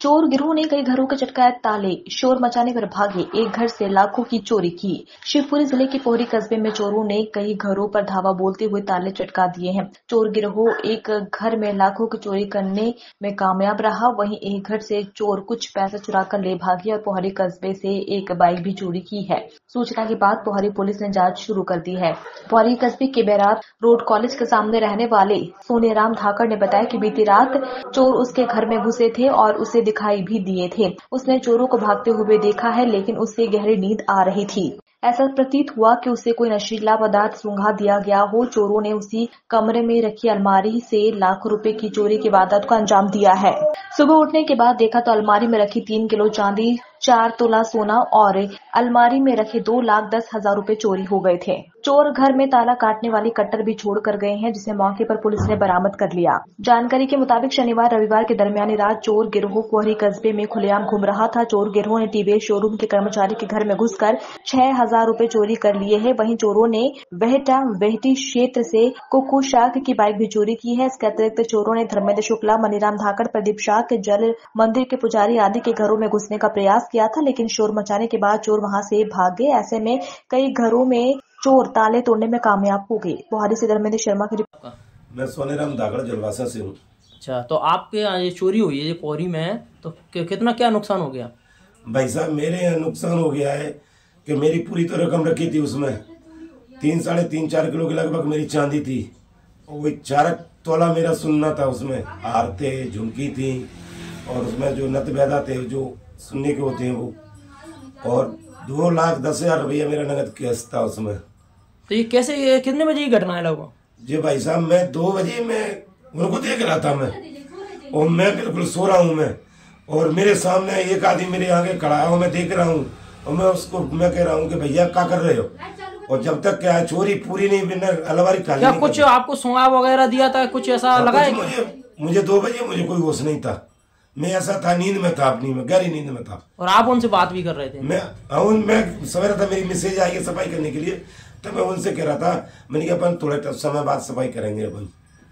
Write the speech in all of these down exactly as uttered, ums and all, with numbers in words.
चोर गिरोह ने कई घरों के चटकाए ताले, शोर मचाने पर भागे, एक घर से लाखों की चोरी की। शिवपुरी जिले के पोहरी कस्बे में चोरों ने कई घरों पर धावा बोलते हुए ताले चटका दिए हैं। चोर गिरोह एक घर में लाखों की चोरी करने में कामयाब रहा, वहीं एक घर से चोर कुछ पैसा चुरा कर ले भागे और पोहरी कस्बे से एक बाइक भी चोरी की है। सूचना के बाद पोहरी पुलिस ने जाँच शुरू कर दी है। पोहरी कस्बे के बैरार रोड कॉलेज के सामने रहने वाले सोनेराम धाकड़ ने बताया कि बीती रात चोर उसके घर में घुसे थे और उसे दिखाई भी दिए थे। उसने चोरों को भागते हुए देखा है, लेकिन उसे गहरी नींद आ रही थी। ऐसा प्रतीत हुआ कि उसे कोई नशीला पदार्थ सूंघा दिया गया हो। चोरों ने उसी कमरे में रखी अलमारी से लाखों रुपए की चोरी की वारदात को अंजाम दिया है। सुबह उठने के बाद देखा तो अलमारी में रखी तीन किलो चांदी, चार तोला सोना और अलमारी में रखे दो लाख दस हजार रूपए चोरी हो गए थे। चोर घर में ताला काटने वाली कट्टर भी छोड़ कर गए हैं, जिसे मौके पर पुलिस ने बरामद कर लिया। जानकारी के मुताबिक शनिवार रविवार के दरमियानी रात चोर गिरोह पोहरी कस्बे में खुलेआम घूम रहा था। चोर गिरोह ने टीवीएस शोरूम के कर्मचारी के घर में घुसकर छह हजार रूपए चोरी कर लिए हैं। वहीं चोरों ने वेहटा वेहटी क्षेत्र से कुकू शाक की बाइक भी चोरी की है। इसके अतिरिक्त चोरों ने धर्मेंद्र शुक्ला, मनीराम धाकड़, प्रदीप शाक, जल मंदिर के पुजारी आदि के घरों में घुसने का प्रयास किया था, लेकिन शोर मचाने के बाद चोर वहां से भाग गए। ऐसे में कई घरों में चोर ताले तोड़ने में कामयाब हो गए। पोहरी से धर्मेंद्र शर्मा की रिपोर्ट। मैं सोनेराम धाकड़ जलवासा से हूँ। अच्छा, तो आपके यहाँ ये चोरी हुई है, ये पोहरी में है, तो कितना क्या नुकसान हो गया? भाई साहब, मेरे यहाँ नुकसान हो गया है कि मेरी पूरी तो रकम रखी थी, उसमें तीन साढ़े तीन चार किलो के लगभग मेरी चांदी थी, और वही चार तोला मेरा सुनना था। उसमें हार थे, झुमकी थी, और उसमें जो नत बैदा थे जो सुनने के होते हैं वो, और दो लाख दस हजार रुपया मेरा नगद कैश था उसमें। तो ये कैसे, ये कितने बजे की घटना है लगभग? जी भाई साहब, मैं दो बजे मैं उनको देख रहा था मैं, और मैं बिल्कुल सो रहा हूँ मैं, और मेरे सामने एक आदमी मेरे आगे खड़ा है और मैं देख रहा हूँ, और मैं उसको मैं कह रहा हूँ कि भैया क्या कर रहे हो, और जब तक क्या है चोरी पूरी नहीं, बिना अलमारी खाली क्या कुछ आपको सुंगा वगैरह दिया था, कुछ ऐसा लगा है? मुझे मुझे दो बजे मुझे कोई होश नहीं था, मैं ऐसा था नींद में था, अपनी में गहरी नींद में था। और आप उनसे बात भी कर रहे थे? मैं हाँ, मैं सवेरा था, मेरी मैसेज आई है सफाई करने के लिए, तो मैं उनसे कह रहा था, मैंने कहा अपन थोड़े समय बाद सफाई करेंगे अपन,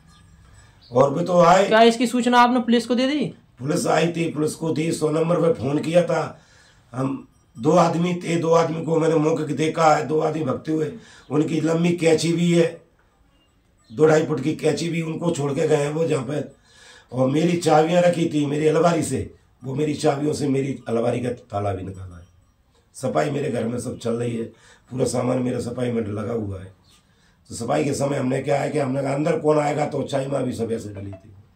और भी तो आए। क्या इसकी सूचना आपने पुलिस को दे दी? पुलिस आई थी, पुलिस को दी, सौ नंबर पे फोन किया था। हम दो आदमी थे, दो आदमी को मैंने मौके के देखा है, दो आदमी भगते हुए, उनकी लंबी कैंची भी है, दो ढाई फुट की कैंची भी उनको छोड़ के गए हैं वो जहाँ पे, और मेरी चाबियां रखी थी मेरी अलमारी से, वो मेरी चाबियों से मेरी अलमारी का ताला भी निकाला है। सफाई मेरे घर में सब चल रही है, पूरा सामान मेरा सफाई में लगा हुआ है। तो सफाई के समय हमने क्या है कि हमने कहा अंदर कौन आएगा, तो चाय माँ भी सब ऐसे डली थी।